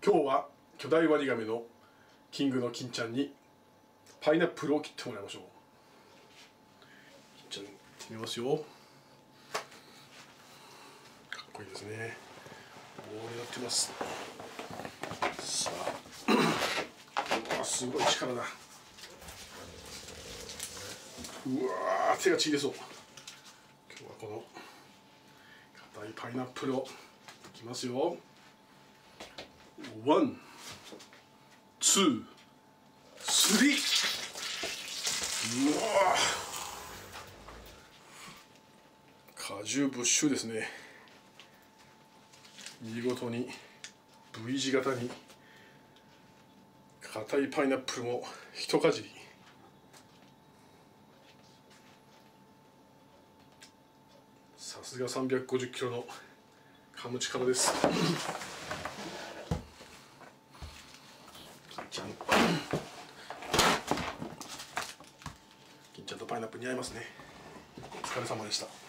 今日は巨大ワニガメのキングの金ちゃんにパイナップルを切ってもらいましょう。金ちゃん切ってみますよ。かっこいいですね。棒になってます。さあ、うわすごい力だ。うわ手がちぎれそう。今日はこの硬いパイナップルをいきますよ。ワン、ツー、スリー。うわ果汁ブッシュですね。見事に V 字型に硬いパイナップルも一かじり。さすが350キロの噛む力です。金ちゃんとパイナップル似合いますね。お疲れ様でした。